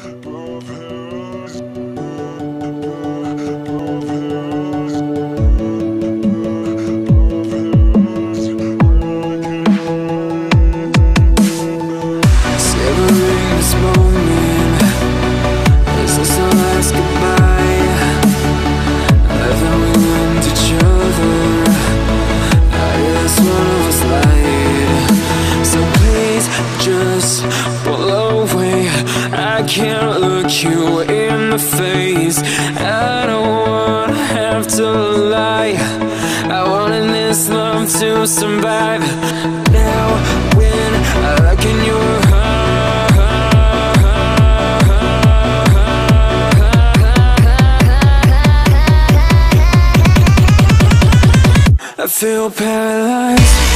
Savoring this moment, is this our last goodbye? Haven't we learned each other? I guess one of us lied. So please just pull away. I can't look you in the face. I don't wanna have to lie. I wanted this love to survive. Now when I look in your heart, I feel paralyzed.